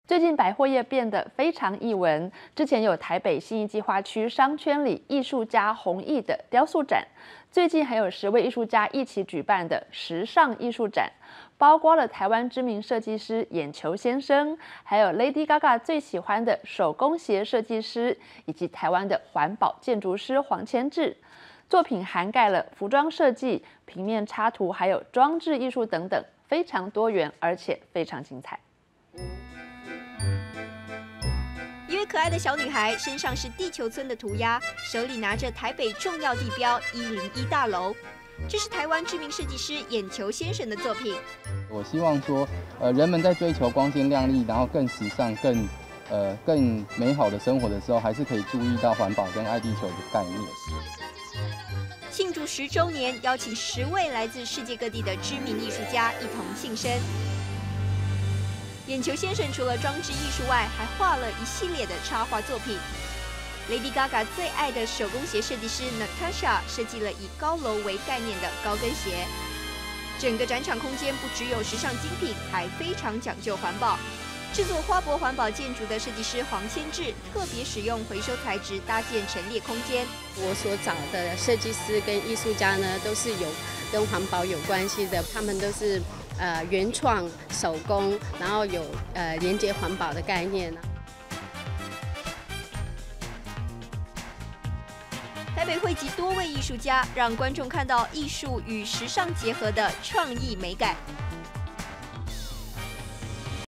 最近百货业变得非常艺文，之前有台北信义计划区商圈里艺术家弘毅的雕塑展，最近还有10位艺术家一起举办的时尚艺术展，包括了台湾知名设计师眼球先生，还有 Lady Gaga 最喜欢的手工鞋设计师，以及台湾的环保建筑师黄千志。作品涵盖了服装设计、平面插图，还有装置艺术等等，非常多元，而且非常精彩。 一位可爱的小女孩身上是地球村的涂鸦，手里拿着台北重要地标101大楼。这是台湾知名设计师眼球先生的作品。 我希望说，人们在追求光鲜亮丽，然后更时尚、更美好的生活的时候，还是可以注意到环保跟爱地球的概念。 庆祝10周年，邀请10位来自世界各地的知名艺术家一同庆生。眼球先生除了装置艺术外，还画了一系列的插画作品。Lady Gaga 最爱的手工鞋设计师 Natasha 设计了以高楼为概念的高跟鞋。整个展场空间不只有时尚精品，还非常讲究环保。制作花博环保建筑的设计师黄千志特别使用回收材质搭建陈列空间。 我所找的设计师跟艺术家呢，都是有跟环保有关系的，他们都是原创手工，然后有连接环保的概念。 台北汇集多位艺术家，让观众看到艺术与时尚结合的创意美感。